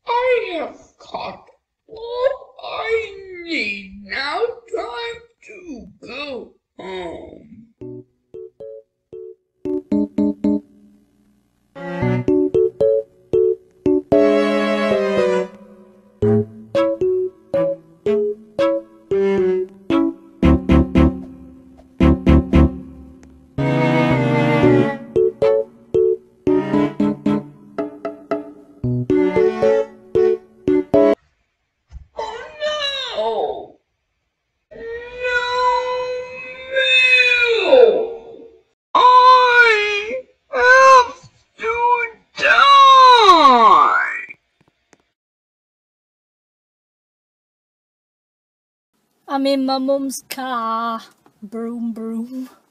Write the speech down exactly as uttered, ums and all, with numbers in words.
I have caught all I need. Now time to go home. Oh no! No, I have to die! I'm in my mum's car. Broom, broom.